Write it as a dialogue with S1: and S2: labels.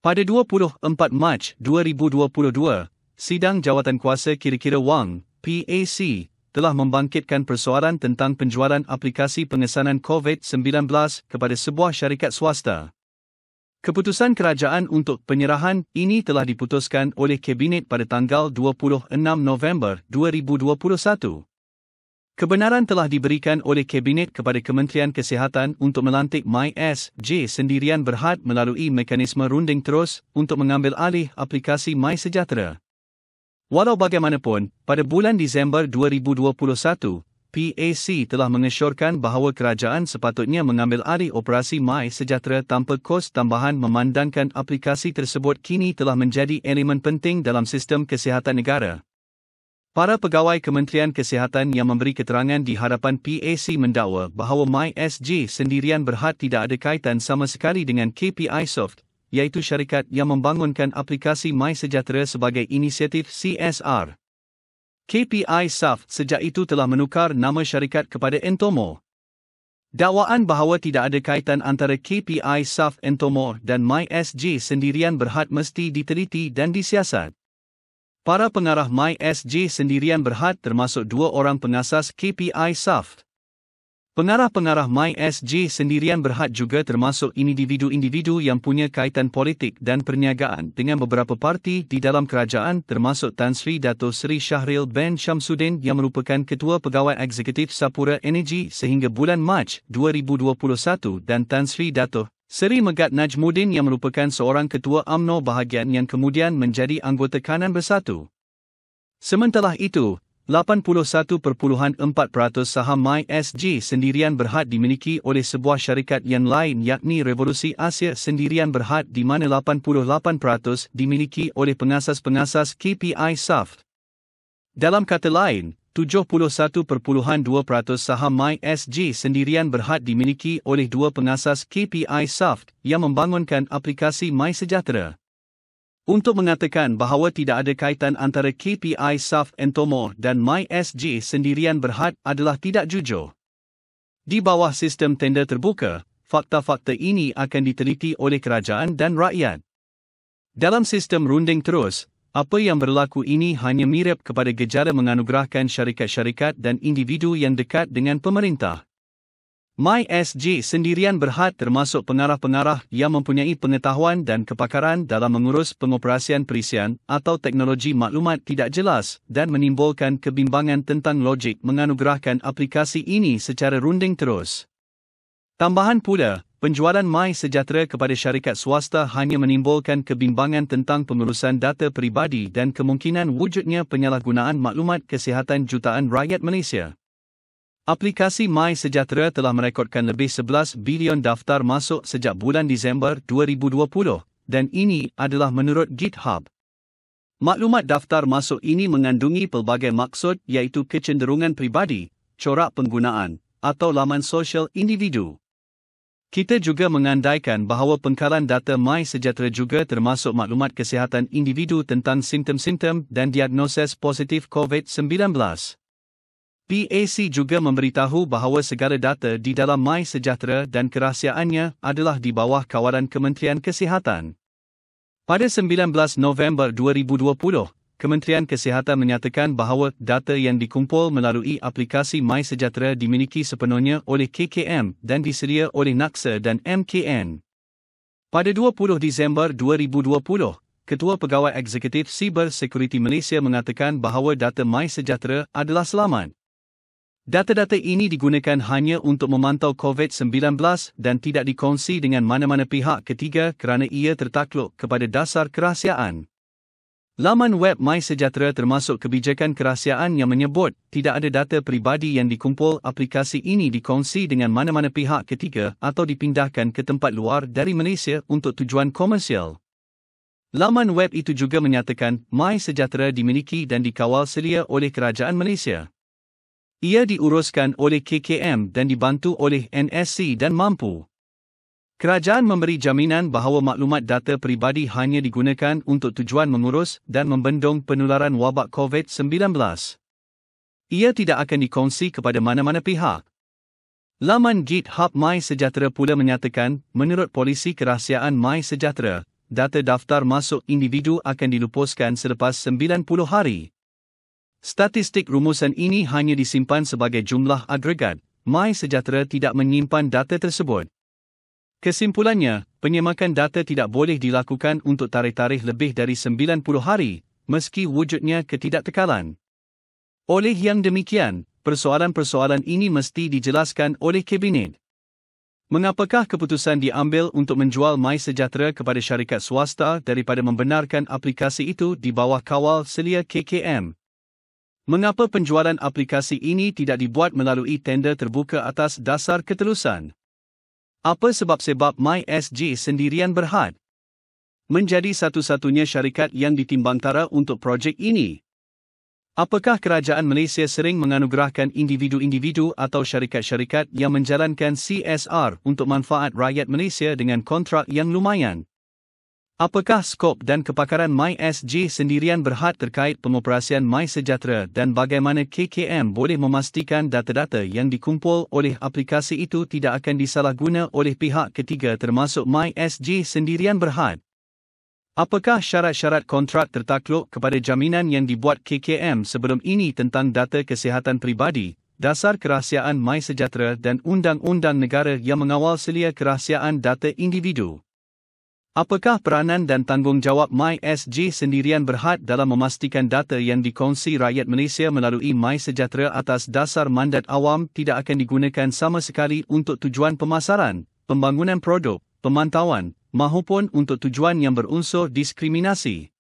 S1: Pada 24 Mac 2022, Sidang Jawatankuasa Kira-Kira Wang, PAC, telah membangkitkan persoalan tentang penjualan aplikasi pengesanan COVID-19 kepada sebuah syarikat swasta. Keputusan kerajaan untuk penyerahan ini telah diputuskan oleh Kabinet pada tanggal 26 November 2021. Kebenaran telah diberikan oleh Kabinet kepada Kementerian Kesihatan untuk melantik MySJ Sendirian Berhad melalui mekanisme runding terus untuk mengambil alih aplikasi MySejahtera. Walau bagaimanapun, pada bulan Disember 2021, PAC telah mengesyorkan bahawa kerajaan sepatutnya mengambil alih operasi MySejahtera tanpa kos tambahan memandangkan aplikasi tersebut kini telah menjadi elemen penting dalam sistem kesihatan negara. Para pegawai Kementerian Kesihatan yang memberi keterangan di hadapan PAC mendakwa bahawa MySJ Sendirian Berhad tidak ada kaitan sama sekali dengan KPI Soft, iaitu syarikat yang membangunkan aplikasi MySejahtera sebagai inisiatif CSR. KPI Soft sejak itu telah menukar nama syarikat kepada Entomo. Dakwaan bahawa tidak ada kaitan antara KPI Soft Entomo dan MySJ Sendirian Berhad mesti diteliti dan disiasat. Para pengarah MySJ Sendirian Berhad termasuk dua orang pengasas KPI Soft. Pengarah-pengarah MySJ Sendirian Berhad juga termasuk individu-individu yang punya kaitan politik dan perniagaan dengan beberapa parti di dalam kerajaan termasuk Tan Sri Dato' Seri Syahril bin Syamsuddin yang merupakan Ketua Pegawai Eksekutif Sapura Energy sehingga bulan Mac 2021 dan Tan Sri Dato' Seri Megat Najmuddin yang merupakan seorang Ketua UMNO bahagian yang kemudian menjadi anggota Kanan Bersatu. Sementara itu, 81.4% saham MySJ Sendirian Berhad dimiliki oleh sebuah syarikat yang lain yakni Revolusi Asia Sendirian Berhad di mana 88% dimiliki oleh pengasas-pengasas KPI Soft. Dalam kata lain, 71.2% saham MySJ Sendirian Berhad dimiliki oleh dua pengasas KPI Soft yang membangunkan aplikasi MySejahtera. Untuk mengatakan bahawa tidak ada kaitan antara KPI Soft Entomo dan MySJ Sendirian Berhad adalah tidak jujur. Di bawah sistem tender terbuka, fakta-fakta ini akan diteliti oleh kerajaan dan rakyat. Dalam sistem runding terus, apa yang berlaku ini hanya mirip kepada gejala menganugerahkan syarikat-syarikat dan individu yang dekat dengan pemerintah. MySJ Sendirian Berhad termasuk pengarah-pengarah yang mempunyai pengetahuan dan kepakaran dalam mengurus pengoperasian perisian atau teknologi maklumat tidak jelas dan menimbulkan kebimbangan tentang logik menganugerahkan aplikasi ini secara runding terus. Tambahan pula, penjualan MySejahtera kepada syarikat swasta hanya menimbulkan kebimbangan tentang pengurusan data peribadi dan kemungkinan wujudnya penyalahgunaan maklumat kesihatan jutaan rakyat Malaysia. Aplikasi MySejahtera telah merekodkan lebih 11 bilion daftar masuk sejak bulan Disember 2020 dan ini adalah menurut GitHub. Maklumat daftar masuk ini mengandungi pelbagai maksud iaitu kecenderungan peribadi, corak penggunaan, atau laman sosial individu. Kita juga mengandaikan bahawa pengkalan data MySejahtera juga termasuk maklumat kesihatan individu tentang simptom-simptom dan diagnosis positif COVID-19. PAC juga memberitahu bahawa segala data di dalam MySejahtera dan kerahsiaannya adalah di bawah kawalan Kementerian Kesihatan. Pada 19 November 2020, Kementerian Kesihatan menyatakan bahawa data yang dikumpul melalui aplikasi MySejahtera dimiliki sepenuhnya oleh KKM dan disedia oleh NAKSA dan MKN. Pada 20 Disember 2020, Ketua Pegawai Eksekutif Cyber Security Malaysia mengatakan bahawa data MySejahtera adalah selamat. Data-data ini digunakan hanya untuk memantau COVID-19 dan tidak dikongsi dengan mana-mana pihak ketiga kerana ia tertakluk kepada dasar kerahsiaan. Laman web MySejahtera termasuk kebijakan kerahsiaan yang menyebut tidak ada data peribadi yang dikumpul aplikasi ini dikongsi dengan mana-mana pihak ketiga atau dipindahkan ke tempat luar dari Malaysia untuk tujuan komersial. Laman web itu juga menyatakan MySejahtera dimiliki dan dikawal selia oleh Kerajaan Malaysia. Ia diuruskan oleh KKM dan dibantu oleh NSC dan Mampu. Kerajaan memberi jaminan bahawa maklumat data peribadi hanya digunakan untuk tujuan mengurus dan membendung penularan wabak COVID-19. Ia tidak akan dikongsi kepada mana-mana pihak. Laman GitHub MySejahtera pula menyatakan, menurut polisi kerahsiaan MySejahtera, data daftar masuk individu akan dilupuskan selepas 90 hari. Statistik rumusan ini hanya disimpan sebagai jumlah agregat. MySejahtera tidak menyimpan data tersebut. Kesimpulannya, penyemakan data tidak boleh dilakukan untuk tarikh-tarikh lebih dari 90 hari, meski wujudnya ketidaktekalan. Oleh yang demikian, persoalan-persoalan ini mesti dijelaskan oleh Kabinet. Mengapakah keputusan diambil untuk menjual MySejahtera kepada syarikat swasta daripada membenarkan aplikasi itu di bawah kawal selia KKM? Mengapa penjualan aplikasi ini tidak dibuat melalui tender terbuka atas dasar ketelusan? Apa sebab-sebab MySG sendirian berhad menjadi satu-satunya syarikat yang ditimbangtara untuk projek ini? Apakah kerajaan Malaysia sering menganugerahkan individu-individu atau syarikat-syarikat yang menjalankan CSR untuk manfaat rakyat Malaysia dengan kontrak yang lumayan? Apakah skop dan kepakaran MySG sendirian berhad terkait pengoperasian MySejahtera dan bagaimana KKM boleh memastikan data-data yang dikumpul oleh aplikasi itu tidak akan disalahguna oleh pihak ketiga termasuk MySG sendirian berhad? Apakah syarat-syarat kontrak tertakluk kepada jaminan yang dibuat KKM sebelum ini tentang data kesihatan peribadi, dasar kerahsiaan MySejahtera dan undang-undang negara yang mengawal selia kerahsiaan data individu? Apakah peranan dan tanggungjawab MySG sendirian berhad dalam memastikan data yang dikongsi rakyat Malaysia melalui MySejahtera atas dasar mandat awam tidak akan digunakan sama sekali untuk tujuan pemasaran, pembangunan produk, pemantauan, mahupun untuk tujuan yang berunsur diskriminasi?